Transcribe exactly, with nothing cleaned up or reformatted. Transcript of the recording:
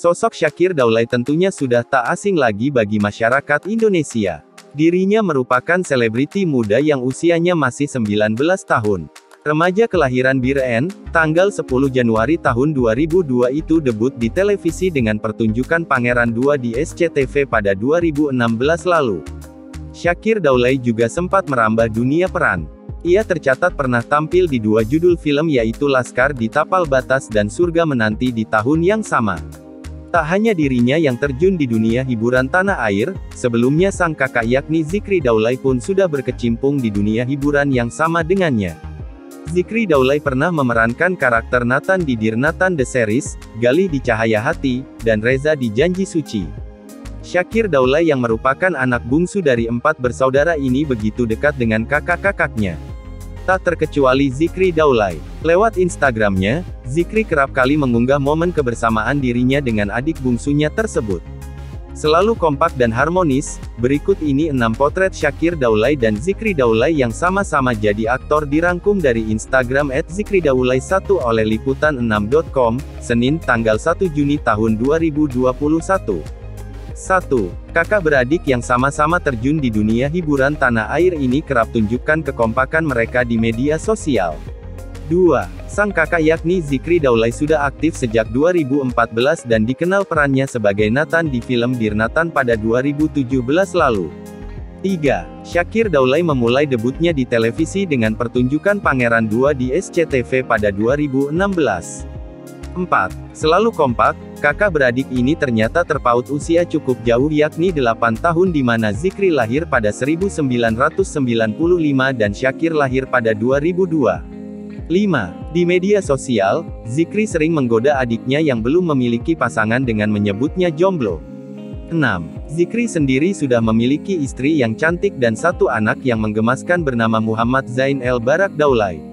Sosok Syakir Daulay tentunya sudah tak asing lagi bagi masyarakat Indonesia. Dirinya merupakan selebriti muda yang usianya masih sembilan belas tahun. Remaja kelahiran Biren, tanggal sepuluh Januari tahun dua ribu dua itu debut di televisi dengan pertunjukan Pangeran dua di S C T V pada dua ribu enam belas lalu. Syakir Daulay juga sempat merambah dunia peran. Ia tercatat pernah tampil di dua judul film yaitu Laskar di Tapal Batas dan Surga Menanti di tahun yang sama. Tak hanya dirinya yang terjun di dunia hiburan tanah air, sebelumnya sang kakak yakni Zikri Daulay pun sudah berkecimpung di dunia hiburan yang sama dengannya. Zikri Daulay pernah memerankan karakter Nathan di Dear Nathan The Series, Galih di Cahaya Hati, dan Reza di Janji Suci. Syakir Daulay yang merupakan anak bungsu dari empat bersaudara ini begitu dekat dengan kakak-kakaknya. Tak terkecuali Zikri Daulay. Lewat Instagramnya, Zikri kerap kali mengunggah momen kebersamaan dirinya dengan adik bungsunya tersebut. Selalu kompak dan harmonis, berikut ini enam potret Syakir Daulay dan Zikri Daulay yang sama-sama jadi aktor dirangkum dari Instagram et zikri daulay satu oleh liputan enam titik com, Senin tanggal satu Juni tahun dua ribu dua puluh satu. satu. Kakak beradik yang sama-sama terjun di dunia hiburan tanah air ini kerap tunjukkan kekompakan mereka di media sosial. dua. Sang kakak yakni Zikri Daulay sudah aktif sejak dua ribu empat belas dan dikenal perannya sebagai Nathan di film Dear Nathan pada dua ribu tujuh belas lalu. tiga. Syakir Daulay memulai debutnya di televisi dengan pertunjukan Pangeran dua di S C T V pada dua ribu enam belas. empat. Selalu kompak, kakak beradik ini ternyata terpaut usia cukup jauh yakni delapan tahun di mana Zikri lahir pada seribu sembilan ratus sembilan puluh lima dan Syakir lahir pada dua ribu dua. lima. Di media sosial, Zikri sering menggoda adiknya yang belum memiliki pasangan dengan menyebutnya jomblo. enam. Zikri sendiri sudah memiliki istri yang cantik dan satu anak yang menggemaskan bernama Muhammad Zain El Barak Daulay.